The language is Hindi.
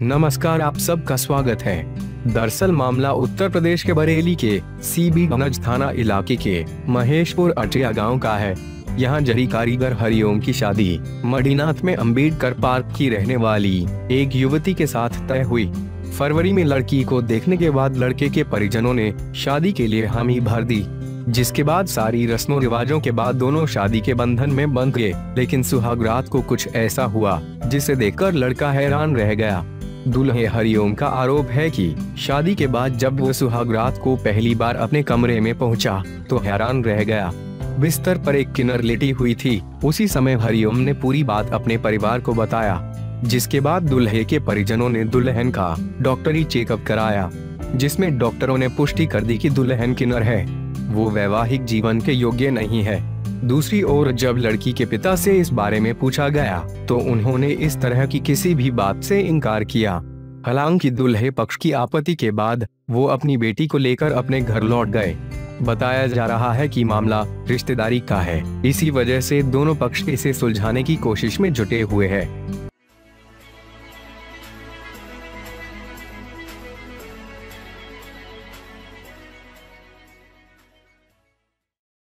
नमस्कार, आप सबका स्वागत है। दरअसल मामला उत्तर प्रदेश के बरेली के सीबीगंज थाना इलाके के महेशपुर अटिया गांव का है। यहां जरी कारीगर हरिओम की शादी मडीनाथ में अम्बेडकर पार्क की रहने वाली एक युवती के साथ तय हुई। फरवरी में लड़की को देखने के बाद लड़के के परिजनों ने शादी के लिए हामी भर दी, जिसके बाद सारी रस्मों रिवाजों के बाद दोनों शादी के बंधन में बंध गए। लेकिन सुहाग रात को कुछ ऐसा हुआ जिसे देखकर लड़का हैरान रह गया। दूल्हे हरिओम का आरोप है कि शादी के बाद जब वो सुहाग रात को पहली बार अपने कमरे में पहुंचा तो हैरान रह गया। बिस्तर पर एक किन्नर लेटी हुई थी। उसी समय हरिओम ने पूरी बात अपने परिवार को बताया, जिसके बाद दूल्हे के परिजनों ने दुल्हन का डॉक्टरी चेकअप कराया, जिसमें डॉक्टरों ने पुष्टि कर दी कि दुल्हन किन्नर है, वो वैवाहिक जीवन के योग्य नहीं है। दूसरी ओर जब लड़की के पिता से इस बारे में पूछा गया तो उन्होंने इस तरह की किसी भी बात से इनकार किया। हालांकि दूल्हे पक्ष की आपत्ति के बाद वो अपनी बेटी को लेकर अपने घर लौट गए। बताया जा रहा है कि मामला रिश्तेदारी का है, इसी वजह से दोनों पक्ष इसे सुलझाने की कोशिश में जुटे हुए हैं।